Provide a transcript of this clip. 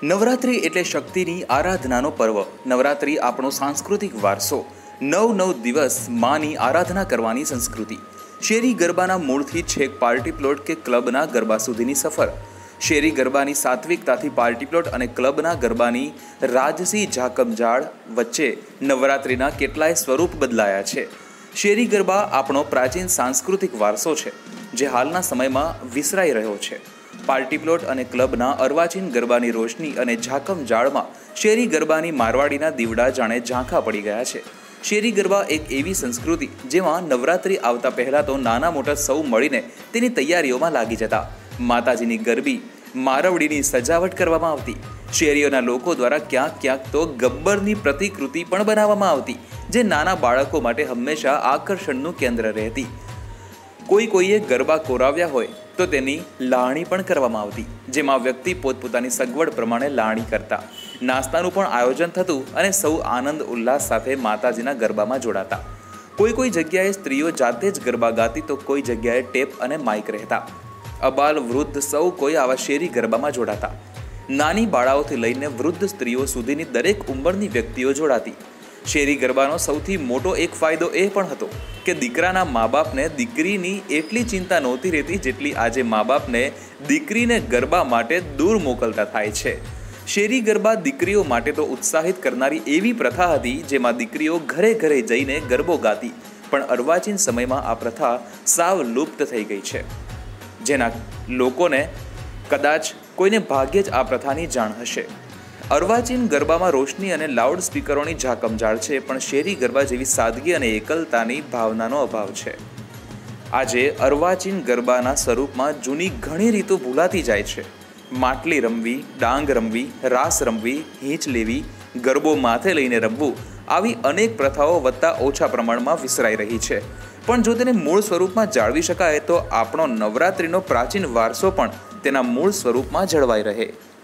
નવરાત્રિ એટલે શક્તિની આરાધનાનો પર્વ. નવરાત્રિ આપણો સાંસ્કૃતિક વારસો. 9 દિવસ માની આરાધના કરવાની સંસ્કૃતિ. શેરી ગરબાના મૂળથી છેક પાર્ટી પ્લોટ કે ક્લબના ગરબા સુધીની સફર. શેરી ગરબાની સાત્વિકતાથી પાર્ટી પ્લોટ અને ક્લબના ગરબાની રાજસી ઝાકમઝાળ વચ્ચે નવરાત્રિના કેટલાય સ્વરૂપ બદલાયા છે. શેરી ગરબા આપણો પ્રાચીન સાંસ્કૃતિક વારસો છે, જે હાલના સમયમાં વિસરાઈ રહ્યો છે. પાર્ટી પ્લોટ અને ક્લબના અર્વાચીન ગરબાની રોશની અને ઝાકમઝાળમાં શેરી ગરબાની મારવાડીના દીવડા જાણે ઝાંખા પડી ગયા છે. શેરી ગરબા એક એવી સંસ્કૃતિ જેમાં નવરાત્રિ આવતા પહેલાં તો નાના મોટા સૌ મળીને તેની તૈયારીઓમાં લાગી જતા. માતાજીની ગરબી મારવડીની સજાવટ કરવામાં આવતી. શેરીઓના લોકો દ્વારા ક્યાંક ક્યાંક તો ગબ્બરની પ્રતિકૃતિ પણ બનાવવામાં આવતી, જે નાના બાળકો માટે હંમેશા આકર્ષણનું કેન્દ્ર રહેતી. કોઈએ ગરબા કોરાવ્યા હોય તો તેની લાવણી પણ કરવામાં આવતી, જેમાં વ્યક્તિ પોતપોતાની સગવડ પ્રમાણે લાવણી કરતા. નાસ્તાનું પણ આયોજન થતું અને સૌ આનંદ ઉલ્લાસ સાથે માતાજીના ગરબામાં જોડાતા. કોઈ જગ્યાએ સ્ત્રીઓ જાતે જ ગરબા ગાતી તો કોઈ જગ્યાએ ટેપ અને માઇક રહેતા. અબાલ વૃદ્ધ સૌ કોઈ આવા શેરી ગરબામાં જોડાતા. નાની બાળાઓથી લઈને વૃદ્ધ સ્ત્રીઓ સુધીની દરેક ઉંમરની વ્યક્તિઓ જોડાતી. શેરી ગરબાનો સૌથી મોટો એક ફાયદો એ પણ હતો કે દીકરાના મા બાપને દીકરીની એટલી ચિંતા નહોતી રહેતી જેટલી આજે મા બાપને દીકરીને ગરબા માટે દૂર મોકલતા થાય છે. શેરી ગરબા દીકરીઓ માટે તો ઉત્સાહિત કરનારી એવી પ્રથા હતી, જેમાં દીકરીઓ ઘરે ઘરે જઈને ગરબો ગાતી. પણ અર્વાચીન સમયમાં આ પ્રથા સાવ લુપ્ત થઈ ગઈ છે, જેના લોકોને કદાચ કોઈને ભાગ્યે જ આ પ્રથાની જાણ હશે. અર્વાચીન ગરબામાં રોશની અને લાઉડ સ્પીકરોની ઝાકમઝાળ છે, પણ શેરી ગરબા જેવી સાદગી અને એકલતાની ભાવનાનો અભાવ છે. આજે અર્વાચીન ગરબાના સ્વરૂપમાં જૂની ઘણી રીતો ભૂલાતી જાય છે. માટલી રમવી, ડાંગ રમવી, રાસ રમવી, હીંચ લેવી, ગરબો માથે લઈને રમવું, આવી અનેક પ્રથાઓ વધતા ઓછા પ્રમાણમાં વિસરાઈ રહી છે. પણ જો તેને મૂળ સ્વરૂપમાં જાળવી શકાય તો આપણો નવરાત્રિનો પ્રાચીન વારસો પણ તેના મૂળ સ્વરૂપમાં જળવાઈ રહે.